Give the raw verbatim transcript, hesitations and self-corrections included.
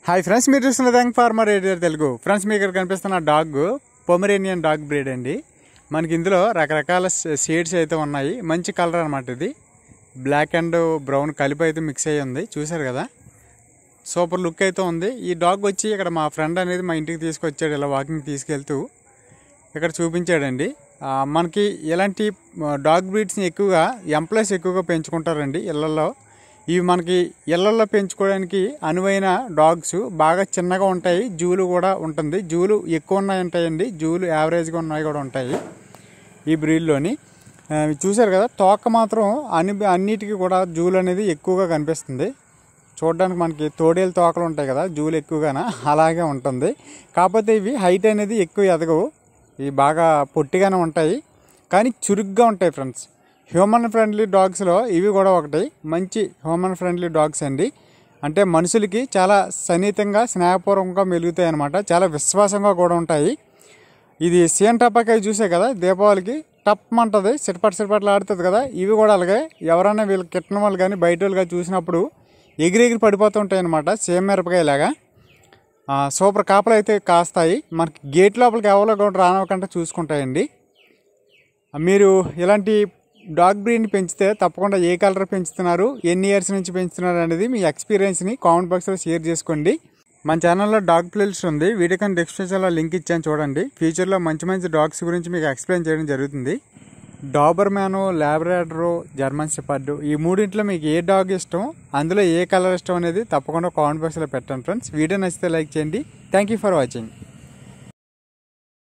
Hi friends, మీరు చూస్తున్న thank farmer radio Telugu. Friends, మీకు ఇక్కడ కనిపిస్తున్న డాగ్ పొమరేనియన్ డాగ్ బ్రీడ్ అండి. మనకి ఇందులో రకరకాల షేడ్స్ అయితే ఉన్నాయి. మంచి కలర్ అనమాట. ఇది బ్లాక్ అండ్ బ్రౌన్ కలిపి అయితే మిక్స్ అయ్యి ఉంది. చూసారు కదా, సూపర్ లుక్ అయితే ఉంది. ఈ డాగ్ వచ్చి ఇక్కడ మా ఫ్రెండ్ అనేది మా ఇంటికి తీసుకొచ్చాడు. ఇలా వాకింగ్ తీసుకెళ్తూ ఇక్కడ చూపించాడండి. మనకి ఇలాంటి డాగ్ బ్రీడ్స్ని ఎక్కువగా ఎంప్లాయీస్ ఎక్కువగా పెంచుకుంటారండి ఇళ్లలో. ఇవి మనకి ఇళ్లలో పెంచుకోవడానికి అనువైన డాగ్స్. బాగా చిన్నగా ఉంటాయి, జూలు కూడా ఉంటుంది. జూలు ఎక్కువ ఉన్నాయి ఉంటాయండి, జూలు యావరేజ్గా ఉన్నాయి కూడా ఉంటాయి ఈ బ్రీడ్లోని. చూసారు కదా, తోక మాత్రం అన్ని అన్నిటికీ కూడా జూలు అనేది ఎక్కువగా కనిపిస్తుంది. చూడడానికి మనకి తోడేలు తోకలు ఉంటాయి కదా, జూలు ఎక్కువగానే అలాగే ఉంటుంది. కాకపోతే ఇవి హైట్ అనేది ఎక్కువ ఎదగవు. ఇవి బాగా పొట్టిగానే ఉంటాయి, కానీ చురుగ్గా ఉంటాయి ఫ్రెండ్స్. హ్యూమన్ ఫ్రెండ్లీ డాగ్స్లో ఇవి కూడా ఒకటి మంచి హ్యూమన్ ఫ్రెండ్లీ డాగ్స్ అండి. అంటే మనుషులకి చాలా సన్నిహితంగా స్నేహపూర్వకంగా మెలుగుతాయి అన్నమాట. చాలా విశ్వాసంగా కూడా ఉంటాయి. ఇది సేమ్ టపాకాయ చూసే కదా, దీపావళికి టప్ అంటుంది, సిటపట్ సిటపట్లు ఆడుతుంది కదా. ఇవి కూడా అలాగే ఎవరైనా వీళ్ళు కిట్టిన వాళ్ళు కానీ బయట వాళ్ళుగా చూసినప్పుడు ఎగిరెగిరి పడిపోతూ ఉంటాయి అన్నమాట, సేమ్ మిరపకాయలాగా. సూపర్ కాపలు అయితే కాస్తాయి. మనకి గేట్ లోపలికి ఎవరో కూడా రానవకుండా చూసుకుంటాయండి. మీరు ఇలాంటి డాగ్ బ్రీడ్ని పెంచితే తప్పకుండా ఏ కలర్ పెంచుతున్నారు, ఎన్ని ఇయర్స్ నుంచి పెంచుతున్నారు అనేది మీ ఎక్స్పీరియన్స్ని కామెంట్ బాక్స్లో షేర్ చేసుకోండి. మన ఛానల్లో డాగ్ ప్లేలిస్ట్ ఉంది, వీడియో కానీ డిస్క్రిప్షన్లో లింక్ ఇచ్చాను చూడండి. ఫ్యూచర్లో మంచి మంచి డాగ్స్ గురించి మీకు ఎక్స్ప్లెయిన్ చేయడం జరుగుతుంది. Doberman, labrador, German shepherd, ఈ మూడింట్లో మీకు ఏ డాగ్ ఇష్టం, అందులో ఏ కలర్ ఇష్టం అనేది తప్పకుండా కామెంట్ బాక్స్లో పెట్టండి ఫ్రెండ్స్. వీడియో నచ్చితే లైక్ చేయండి. Thank you for watching.